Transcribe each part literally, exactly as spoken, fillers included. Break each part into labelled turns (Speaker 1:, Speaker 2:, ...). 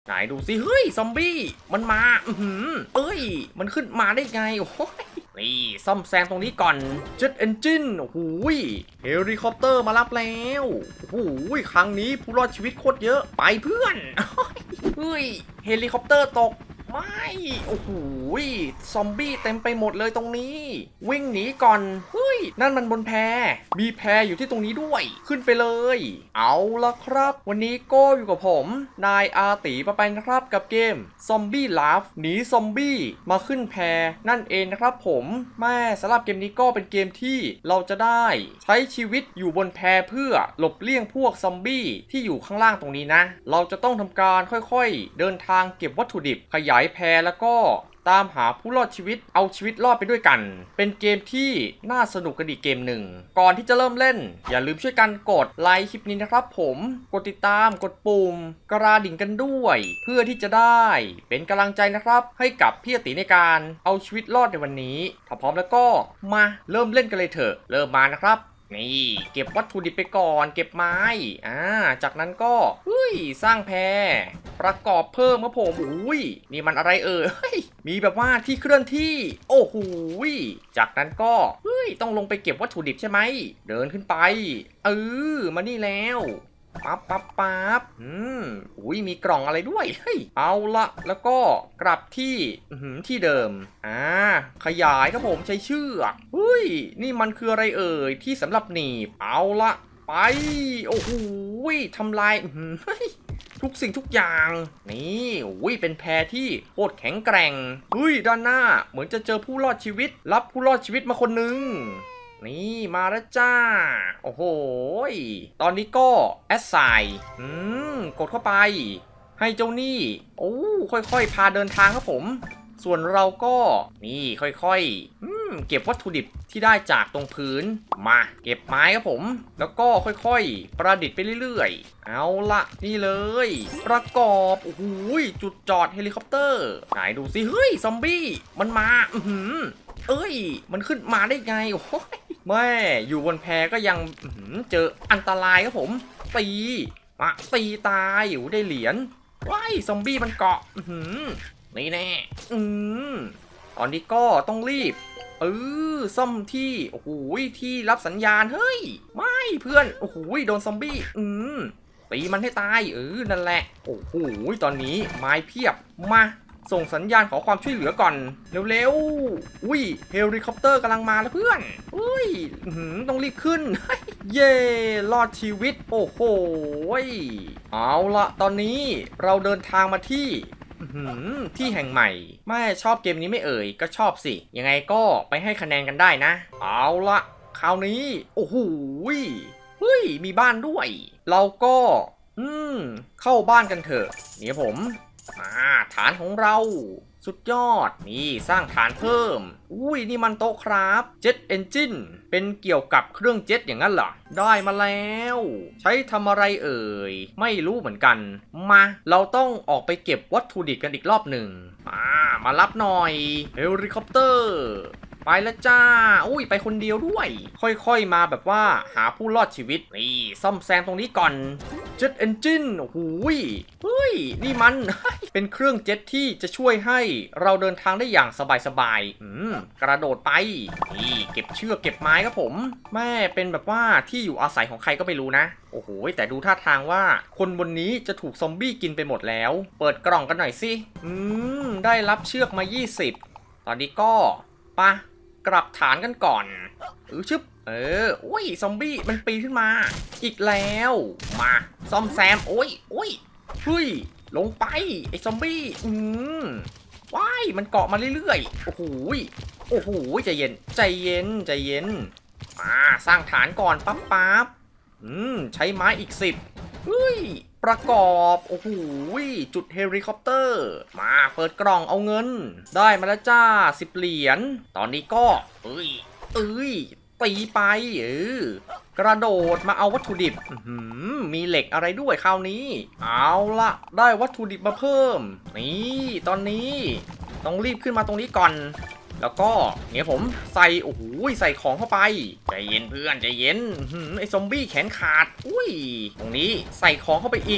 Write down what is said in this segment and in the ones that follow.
Speaker 1: ไหนดูสิเฮ้ยซอมบี้มันมาอือหือเอ้ยมันขึ้นมาได้ไงโอ้โหนี่ซ่อมแซมตรงนี้ก่อนเจ็ตเอนจินโอ้โหเฮลิคอปเตอร์มารับแล้วโอ้โหครั้งนี้ผู้รอดชีวิตโคตรเยอะไปเพื่อนเฮ้ยเฮลิคอปเตอร์ตกไม่โอ้โหซอมบี้เต็มไปหมดเลยตรงนี้วิ่งหนีก่อนเฮ้ยนั่นมันบนแพมีแพอยู่ที่ตรงนี้ด้วยขึ้นไปเลยเอาละครับวันนี้ก็อยู่กับผมนายอาตีปะไปนะครับกับเกมซอมบี้ลาฟหนีซอมบี้มาขึ้นแพนั่นเองนะครับผมแม่สำหรับเกมนี้ก็เป็นเกมที่เราจะได้ใช้ชีวิตอยู่บนแพเพื่อหลบเลี่ยงพวกซอมบี้ที่อยู่ข้างล่างตรงนี้นะเราจะต้องทำการค่อยๆเดินทางเก็บวัตถุดิบขยายแพแล้วก็ตามหาผู้รอดชีวิตเอาชีวิตรอดไปด้วยกันเป็นเกมที่น่าสนุกกันอีกเกมหนึ่งก่อนที่จะเริ่มเล่นอย่าลืมช่วยกันกดไลค์คลิปนี้นะครับผมกดติดตามกดปุ่มกระดิ่งกันด้วยเพื่อที่จะได้เป็นกำลังใจนะครับให้กับพี่ตีในการเอาชีวิตรอดในวันนี้ถ้าพร้อมแล้วก็มาเริ่มเล่นกันเลยเถอะเริ่มมานะครับนี่เก็บวัตถุดิบไปก่อนเก็บไม้อ่าจากนั้นก็เฮ้ยสร้างแพประกอบเพิ่มครับผมอุ้ยนี่มันอะไรเอ่ยมีแบบว่าที่เคลื่อนที่โอ้โหจากนั้นก็เฮ้ยต้องลงไปเก็บวัตถุดิบใช่ไหมเดินขึ้นไปเออมานี่แล้วปั๊บปั๊บปั๊บอืมอุ้ยมีกล่องอะไรด้วยเฮ้ยเอาละแล้วก็กลับที่ที่เดิมอ่าขยายครับผมใช้เชือกเฮ้ยนี่มันคืออะไรเอ่ยที่สำหรับหนีบเอาละไปโอ้โหทำลายทุกสิ่งทุกอย่างนี่อุ้ยเป็นแพที่โคตรแข็งแกร่งเฮ้ยด้านหน้าเหมือนจะเจอผู้รอดชีวิตรับผู้รอดชีวิตมาคนหนึ่งนี่มาแล้วจ้าโอ้โหตอนนี้ก็แอสไซน์อืมกดเข้าไปให้เจ้านี่โอ้ค่อยๆพาเดินทางครับผมส่วนเราก็นี่ค่อยๆอืมเก็บวัตถุดิบที่ได้จากตรงพื้นมาเก็บไม้ครับผมแล้วก็ค่อยๆประดิษฐ์ไปเรื่อยๆเอาละนี่เลยประกอบโอ้โหจุดจอดเฮลิคอปเตอร์ไหนดูสิเฮ้ยซอมบี้มันมาอือหือเอ้ยมันขึ้นมาได้ไงโอ้โหแม่อยู่บนแพก็ยังเจออันตรายครับผมตีมาตีตายอยู่ได้เหรียญว้ายซอมบี้มันเกาะอือหือนี่แน่อืมตอนนี้ก็ต้องรีบเออซ่อมที่โอ้โหที่รับสัญญาณเฮ้ยไม่เพื่อนโอ้โหโดนซอมบี้อืมตีมันให้ตายเออนั่นแหละโอ้โหตอนนี้ไม้เพียบมาส่งสัญญาณขอความช่วยเหลือก่อนเร็วๆอุ้ยเฮลิคอปเตอร์กำลังมาแล้วเพื่อนอุ้ยต้องรีบขึ้นเย่รอดชีวิตโอ้โหเอาละตอนนี้เราเดินทางมาที่ที่แห่งใหม่แม่ชอบเกมนี้ไม่เอ่ยก็ชอบสิยังไงก็ไปให้คะแนนกันได้นะเอาละคราวนี้โอ้โหเฮ้ยมีบ้านด้วยเราก็อืมเข้าบ้านกันเถอะนี่ผมอ่าฐานของเราสุดยอดนี่สร้างฐานเพิ่มอุ้ยนี่มันโต๊ะครับเจ็ตเอนจินเป็นเกี่ยวกับเครื่องเจ็ตอย่างนั้นเหรอได้มาแล้วใช้ทำอะไรเอ่ยไม่รู้เหมือนกันมาเราต้องออกไปเก็บวัตถุดิบกันอีกรอบหนึ่งมามารับหน่อยเฮลิคอปเตอร์ไปแล้วจ้าอุ้ยไปคนเดียวด้วยค่อยๆมาแบบว่าหาผู้รอดชีวิตนี่ซ่อมแซมตรงนี้ก่อนเจ็ตเอนจินโอ้โหเฮ้ยนี่มัน เป็นเครื่องเจ็ตที่จะช่วยให้เราเดินทางได้อย่างสบายๆอืมกระโดดไปนี่เก็บเชือกเก็บไม้ครับผมแม่เป็นแบบว่าที่อยู่อาศัยของใครก็ไม่รู้นะโอ้โหแต่ดูท่าทางว่าคนบนนี้จะถูกซอมบี้กินไปหมดแล้วเปิดกล่องกันหน่อยสิอืมได้รับเชือกมายี่สิบตอนนี้ก็ปะกลับฐานกันก่อนอือชึบเออโอ้ยซอมบี้มันปีนขึ้นมาอีกแล้วมาซ่อมแซมโอ้ยโอ้ยเฮ้ยลงไปไอ้ซอมบี้อืมว้ายมันเกาะมาเรื่อยๆโอ้โหโอ้โหใจเย็นใจเย็นใจเย็นมาสร้างฐานก่อนปั๊บปั๊บอืมใช้ไม้อีกสิบเฮ้ยประกอบโอ้โหจุดเฮลิคอปเตอร์มาเปิดกล่องเอาเงินได้มาแล้วจ้าสิบเหรียญตอนนี้ก็เอ้ยเอ้ยตีไปเออกระโดดมาเอาวัตถุดิบมีเหล็กอะไรด้วยคราวนี้เอาละได้วัตถุดิบมาเพิ่มนี่ตอนนี้ต้องรีบขึ้นมาตรงนี้ก่อนแล้วก็เนี่ยผมใส่โอ้โหใส่ของเข้าไปใจเย็นเพื่อนใจเย็นไอ้ซอมบี้แขนขาดอุ้ยตรงนี้ใส่ของเข้าไปอีกโ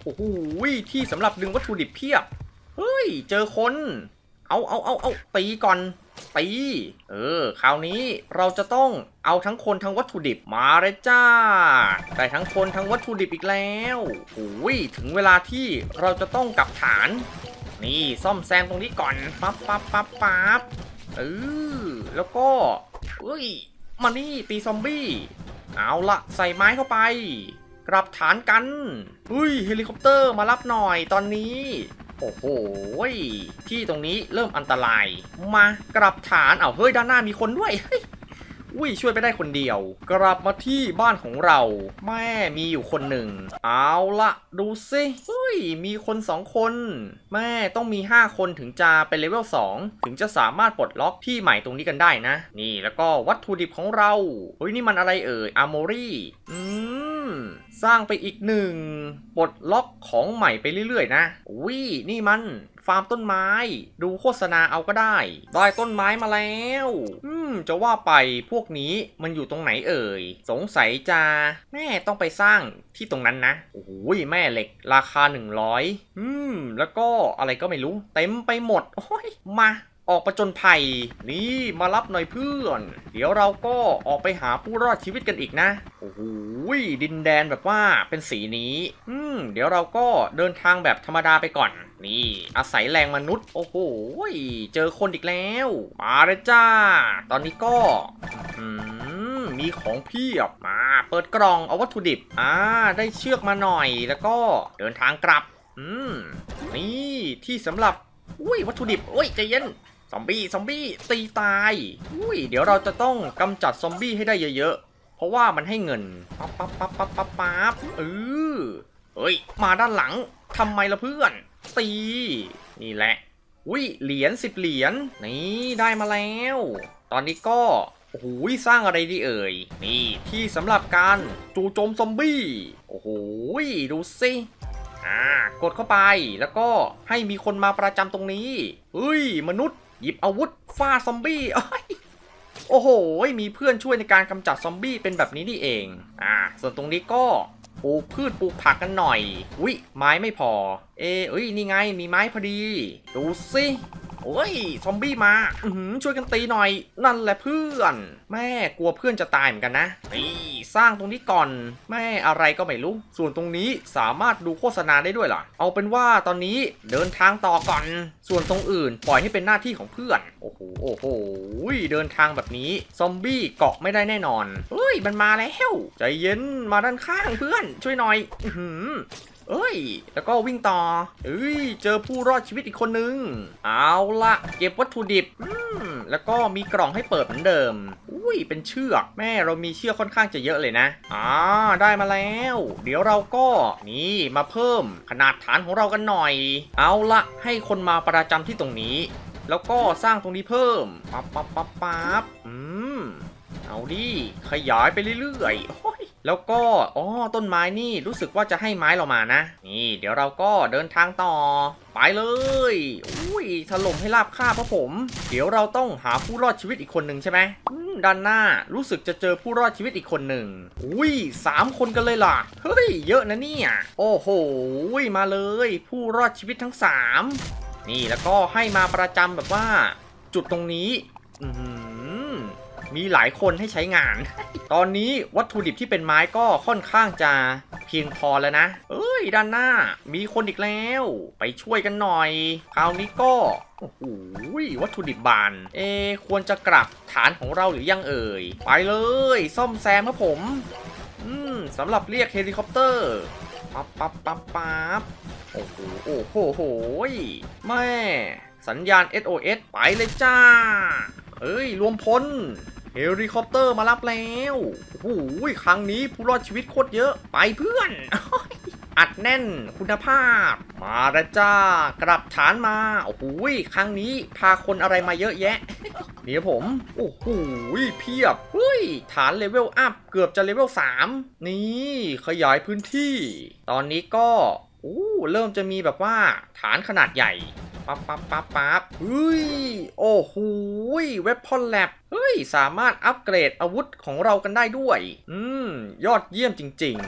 Speaker 1: อ้โหที่สำหรับดึงวัตถุดิบเพียบเฮ้ยเจอคนเอาเอาเอาเอาตีก่อนตีเออคราวนี้เราจะต้องเอาทั้งคนทั้งวัตถุดิบมาเลยจ้าได้ทั้งคนทั้งวัตถุดิบอีกแล้วโอ้ยถึงเวลาที่เราจะต้องกลับฐานนี่ซ่อมแซมตรงนี้ก่อนปั๊บปั๊บปั๊บปั๊บเออแล้วก็เอ้ยมานี่ตีซอมบี้เอาละใส่ไม้เข้าไปกลับฐานกันอุ้ยเฮลิคอปเตอร์มารับหน่อยตอนนี้โอ้โหที่ตรงนี้เริ่มอันตรายมากลับฐานเอาเฮ้ยด้านหน้ามีคนด้วยอุ้ยช่วยไปได้คนเดียวกลับมาที่บ้านของเราแม่มีอยู่คนหนึ่งเอาละดูสิเฮ้ยมีคนสองคนแม่ต้องมีห้าคนถึงจะเป็นเลเวลสองถึงจะสามารถปลดล็อกที่ใหม่ตรงนี้กันได้นะนี่แล้วก็วัตถุดิบของเราเฮ้ยนี่มันอะไรเอ่ยอาร์โมรี่อืมสร้างไปอีกหนึ่งปลดล็อกของใหม่ไปเรื่อยๆนะอุ้ยนี่มันฟาร์มต้นไม้ดูโฆษณาเอาก็ได้ได้ต้นไม้มาแล้วอืมจะว่าไปพวกนี้มันอยู่ตรงไหนเอ่ยสงสัยจะแม่ต้องไปสร้างที่ตรงนั้นนะโอ้โหแม่เหล็กราคาหนึ่งร้อยอืมแล้วก็อะไรก็ไม่รู้เต็มไปหมดโอ้ยมาออกประจนภัยนี่มารับหน่อยเพื่อนเดี๋ยวเราก็ออกไปหาผู้รอดชีวิตกันอีกนะโอ้โหดินแดนแบบว่าเป็นสีนี้อืมเดี๋ยวเราก็เดินทางแบบธรรมดาไปก่อนนี่อาศัยแรงมนุษย์โอ้โหเจอคนอีกแล้วมาเลยจ้าตอนนี้ก็อืมมีของเพียบมาเปิดกล่องเอาวัตถุดิบอ่าได้เชือกมาหน่อยแล้วก็เดินทางกลับอืมนี่ที่สำหรับอุ้ยวัตถุดิบอุ้ยใจเย็นซอมบี้ซอมบี้ตีตายอุ้ยเดี๋ยวเราจะต้องกำจัดซอมบี้ให้ได้เยอะๆเพราะว่ามันให้เงินปั๊บปั๊บปั๊บปั๊บปั๊บปั๊บเออเฮ้ยมาด้านหลังทำไมล่ะเพื่อนตีนี่แหละอุ้ยเหรียญสิบเหรียญนี่ได้มาแล้วตอนนี้ก็โอ้โหสร้างอะไรดีเอ่ยนี่ที่สำหรับการจู่โจมซอมบี้โอ้โหดูสิอ่ากดเข้าไปแล้วก็ให้มีคนมาประจำตรงนี้เฮ้ยมนุษย์หยิบอาวุธฟาดซอมบี้โอ้โหมีเพื่อนช่วยในการกำจัดซอมบี้เป็นแบบนี้นี่เองอ่าส่วนตรงนี้ก็ปลูกพืชปลูกผักกันหน่อยอุ้ยไม้ไม่พอเอเอ้ยนี่ไงมีไม้พอดีดูสิโอ้ยซอมบี้มาอือช่วยกันตีหน่อยนั่นแหละเพื่อนแม่กลัวเพื่อนจะตายเหมือนกันนะนี่สร้างตรงนี้ก่อนแม่อะไรก็ไม่รู้ส่วนตรงนี้สามารถดูโฆษณาได้ด้วยเหรอเอาเป็นว่าตอนนี้เดินทางต่อก่อนส่วนตรงอื่นปล่อยให้เป็นหน้าที่ของเพื่อนโอ้โหโอ้โหเดินทางแบบนี้ซอมบี้เกาะไม่ได้แน่นอนเฮ้ยมันมาแล้วใจเย็นมาด้านข้างเพื่อนช่วยหน่อยอือเอ้ยแล้วก็วิ่งต่อเอ้ยเจอผู้รอดชีวิตอีกคนนึงเอาละเก็บวัตถุดิบอืมแล้วก็มีกล่องให้เปิดเหมือนเดิมอุ้ยเป็นเชือกแม่เรามีเชือกค่อนข้างจะเยอะเลยนะอ่าได้มาแล้วเดี๋ยวเราก็นี่มาเพิ่มขนาดฐานของเรากันหน่อยเอาละให้คนมาประจำที่ตรงนี้แล้วก็สร้างตรงนี้เพิ่มปั๊บปั๊บปั๊บปั๊บอืมเอาดิขยายไปเรื่อยๆแล้วก็อ๋อต้นไม้นี่รู้สึกว่าจะให้ไม้เรามานะนี่เดี๋ยวเราก็เดินทางต่อไปเลยอุ้ยถล่มให้ราบคาบครับผมเดี๋ยวเราต้องหาผู้รอดชีวิตอีกคนหนึ่งใช่ไหมด้านหน้ารู้สึกจะเจอผู้รอดชีวิตอีกคนหนึ่งอุ้ยสามคนกันเลยล่ะเฮ้ยเยอะนะเนี่ยโอ้โหมาเลยผู้รอดชีวิตทั้งสามนี่แล้วก็ให้มาประจำแบบว่าจุดตรงนี้อืมมีหลายคนให้ใช้งาน ตอนนี้วัตถุดิบที่เป็นไม้ก็ค่อนข้างจะเพียงพอแล้วนะเอ้ยด้านหน้ามีคนอีกแล้วไปช่วยกันหน่อยคราวนี้ก็โอ้โหวัตถุดิบบานเอควรจะกลับฐานของเราหรือยังเอ่ยไปเลยซ่อมแซมครับผมอืมสำหรับเรียกเฮลิคอปเตอร์ปั๊บปั๊บปั๊บปั๊บโอ้โหโอ้โหโหยแม่สัญญาณ เอส โอ เอส ไปเลยจ้าเอ้ยรวมพลเฮลิคอปเตอร์มารับแล้วโอ้โหครั้งนี้ผู้รอดชีวิตโคตรเยอะไปเพื่อน อัดแน่นคุณภาพมาแล้วจ้ากลับฐานมาโอ้โหครั้งนี้พาคนอะไรมาเยอะแยะ นี่ผมโอ้โหเพียบเฮ้ยฐานเลเวลอัพเกือบจะเลเวลสามนี่ขยายพื้นที่ตอนนี้ก็โอ้เริ่มจะมีแบบว่าฐานขนาดใหญ่ปั๊บปั๊บปั๊บปั๊บเฮ้ยโอ้โหเว็บพอนแลบเฮ้ยสามารถอัปเกรดอาวุธของเรากันได้ด้วยอืมยอดเยี่ยมจริงๆ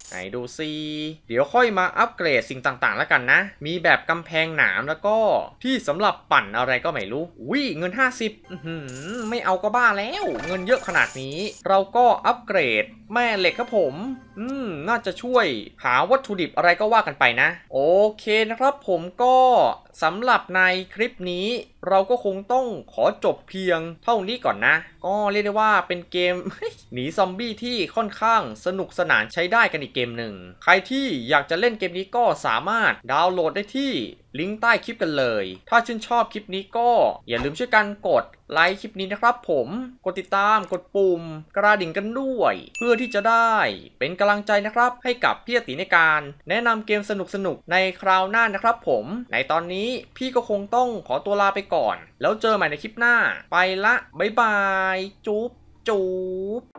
Speaker 1: ไหนดูซิเดี๋ยวค่อยมาอัปเกรดสิ่งต่างๆแล้วกันนะ มีแบบกำแพงหนามแล้วก็ที่สำหรับปั่นอะไรก็ไม่รู้อุ้ยเงินห้าสิบอื้อหือไม่เอาก็บ้าแล้วเงินเยอะขนาดนี้เราก็อัปเกรดแม่เหล็กครับผมอืมน่าจะช่วยหาวัตถุดิบอะไรก็ว่ากันไปนะโอเคนะครับผมก็สำหรับในคลิปนี้เราก็คงต้องขอจบเพียงเท่านี้ก่อนนะก็เรียกได้ว่าเป็นเกม หนีซอมบี้ที่ค่อนข้างสนุกสนานใช้ได้กันอีกเกมหนึ่งใครที่อยากจะเล่นเกมนี้ก็สามารถดาวน์โหลดได้ที่ลิงก์ใต้คลิปกันเลยถ้าชื่นชอบคลิปนี้ก็อย่าลืมช่วยกันกดไลค์คลิปนี้นะครับผมกดติดตามกดปุ่มกระดิ่งกันด้วยเพื่อที่จะได้เป็นกำลังใจนะครับให้กับพี่อติในการแนะนำเกมสนุกๆในคราวหน้านะครับผมในตอนนี้พี่ก็คงต้องขอตัวลาไปก่อนแล้วเจอใหม่ในคลิปหน้าไปละบ๊ายบายจุ๊บจุ๊บ